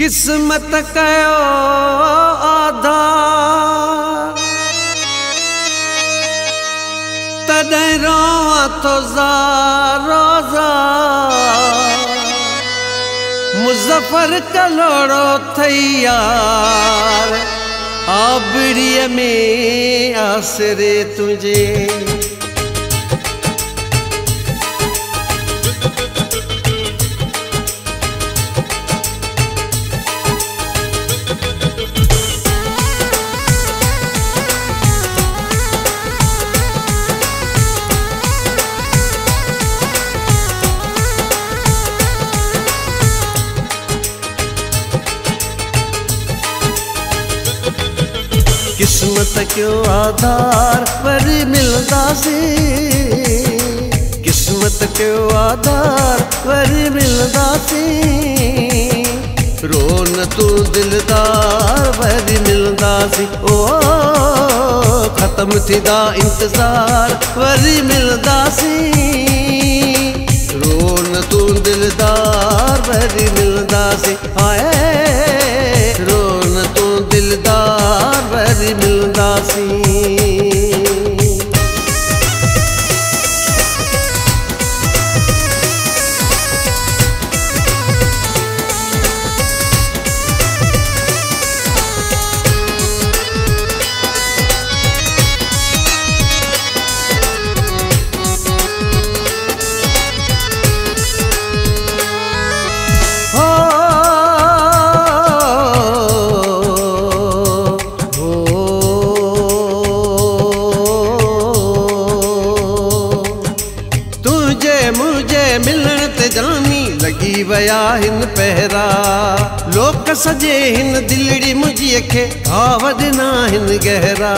किस्मत कयो आधार तॾहिं रोवां थो ज़ारो ज़ार मुज़फ़र कलोड़ो थई यार आबड़ीअ में आसरे तुझे किस्मत क्यों आधार पर मिलदासी किस्मत क्यों आधार पर मिलदासी रोन तू दिलदार पर मिलदासी ओ खत्म थीदा इंतजार पर मिलदासी रोन तू दिलदार पर मिलदासी हाय रोन तू दिलदार पर मिलदासी मुझे मिलण ते जानी लगी वया हिन पहरा लोक सजे हिन दिलड़ी मुझी खे घाव ॾिना हिन गहरा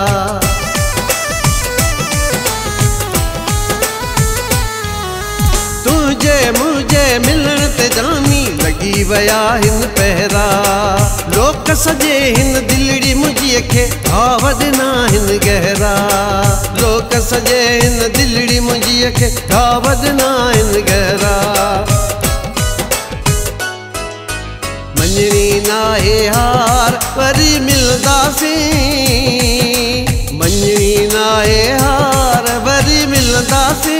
तुझे मुझे मिलण ते जानी लगी वया हिन पहरा लोक सजे हिन दिलड़ी मुझी खे घाव ॾिना हिन गहरा लोक सजे हिन दिलड़ी मुझी खे घाव ॾिना हिन गहरा मञणी नाहे हार वरी मिलदासी मञणी नाहे हार वरी मिलदासी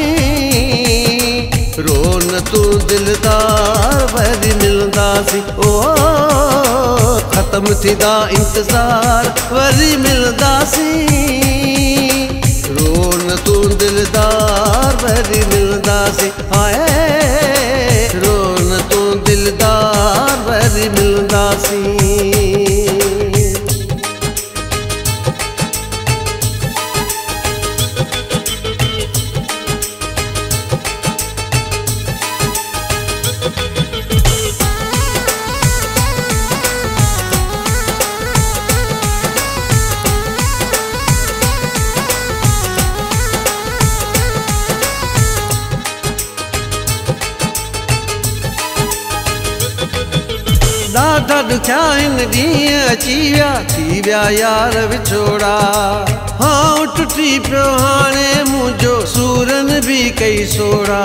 रोन तू दिलदार वरी मिलदासी ओ खत्म थीदा इंतजार वरी मिलदासी रोन तू दिलदार वरी मिलदासी हाय रोन तू दिलदार वरी मिलदासी ॾाढा ॾुखिया हिन ॾींहं अची विया थी विया यार विछोड़ा हाँ टुटी पियो हाणे मुंहिंजो सूरन बि कई सोड़ा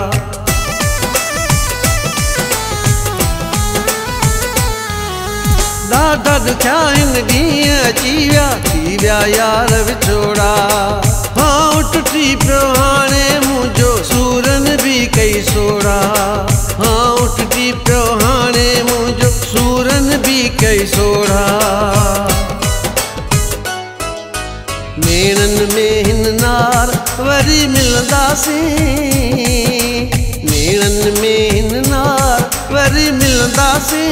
ॾाढा ॾुखिया हिन ॾींहं अची विया थी विया यार विछोड़ा हाँ टुटी पियो हाणे मुंहिंजो सूरन बि कई सोड़ा हाँ टुटी पियो हाणे मुंहिंजो सूरन बि कई सोड़ा नेणन में हिन नार वरी मिलदासी नेणन में हिन नार वरी मिलदासी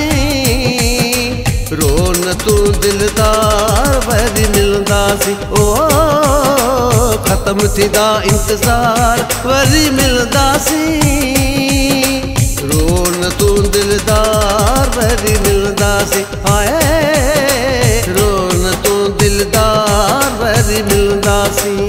रोन तू दिलदार वरी मिलदासी ओ खत्म थीदा इंतजार वरी मिलदासी रोन तू दिलदार वरी मिलदासी हाय रोन तू दिलदार वरी मिलदासी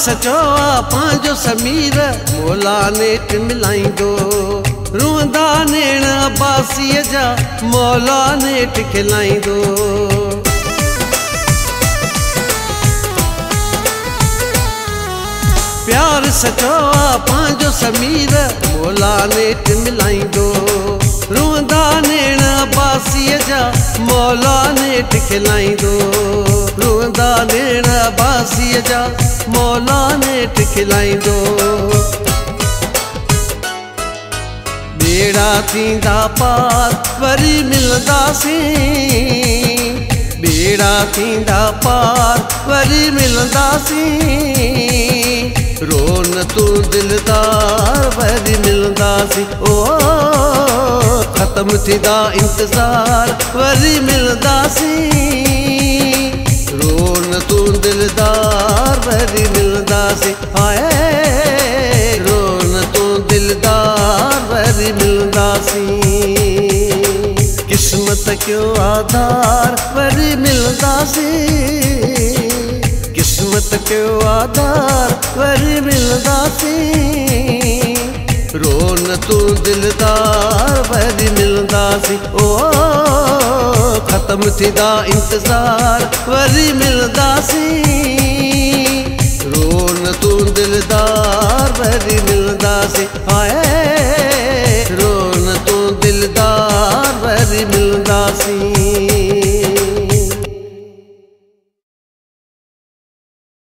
सचो आ पांजो समीर मौला नेठ मिलाईंदो रुंदा नेण अब्बासीअ जा मौला नेठ खिलाईंदो प्यार सचो आ पांजो समीर मौला नेठ मिलाईंदो रुंदा नेण अब्बासीअ जा मौला नेठ खिलाईंदो रुंदा नेण अब्बासीअ जा मौला नेठ खिलाईंदो बेड़ा थींदा पार वरी मिलंदासीं बेड़ा थींदा पार वरी मिलंदासीं रोन तू दिलदार वरी मिलंदासीं ओ खत्म थींदा इंतजार वरी मिलंदासीं रोन तू दिलदार वरी मिलंदासीं हाय रोन तू दिलदार वरी मिलंदासीं किस्मत क्यों आधार वरी मिलंदासीं किस्मत क्यों आधार वरी मिलंदासीं रोन तू दिलदार वरी मिलंदासीं ओ खत्म थींदा इंतजार वरी मिलंदासीं